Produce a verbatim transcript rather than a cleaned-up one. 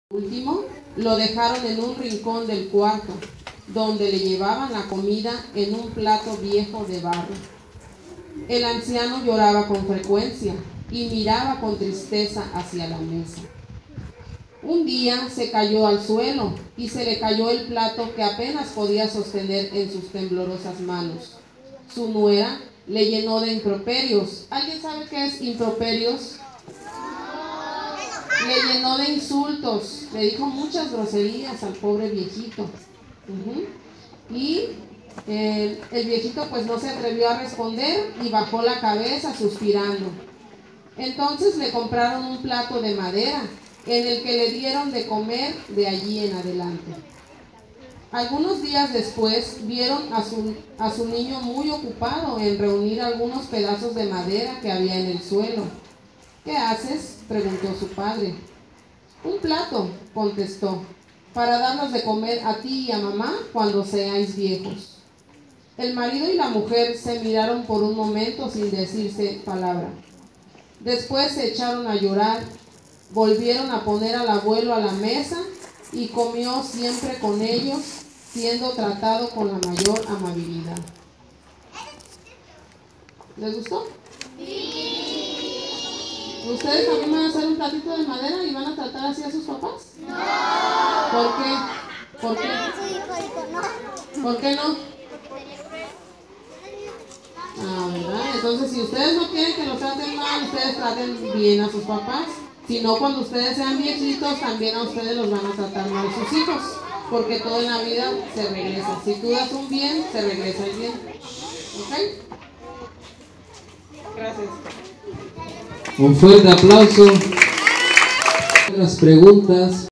Último, lo dejaron en un rincón del cuarto, donde le llevaban la comida en un plato viejo de barro. El anciano lloraba con frecuencia y miraba con tristeza hacia la mesa. Un día se cayó al suelo y se le cayó el plato que apenas podía sostener en sus temblorosas manos. Su nuera le llenó de improperios. ¿Alguien sabe qué es improperios? Le llenó de insultos, le dijo muchas groserías al pobre viejito. Uh-huh. Y eh, el viejito pues no se atrevió a responder y bajó la cabeza suspirando. Entonces le compraron un plato de madera en el que le dieron de comer de allí en adelante. Algunos días después vieron a su, a su niño muy ocupado en reunir algunos pedazos de madera que había en el suelo. ¿Qué haces?, preguntó su padre. Un plato, contestó, para darnos de comer a ti y a mamá cuando seáis viejos. El marido y la mujer se miraron por un momento sin decirse palabra. Después se echaron a llorar, volvieron a poner al abuelo a la mesa y comió siempre con ellos, siendo tratado con la mayor amabilidad. ¿Les gustó? Sí. ¿Ustedes también van a hacer un platito de madera y van a tratar así a sus papás? No. ¿Por qué? ¿Por qué? ¿Por qué no? Ah, ¿verdad? Entonces, si ustedes no quieren que los traten mal, ustedes traten bien a sus papás. Si no, cuando ustedes sean viejitos, también a ustedes los van a tratar mal sus hijos. Porque todo en la vida se regresa. Si tú das un bien, se regresa el bien. ¿Ok? Gracias. Un fuerte aplauso. Las preguntas.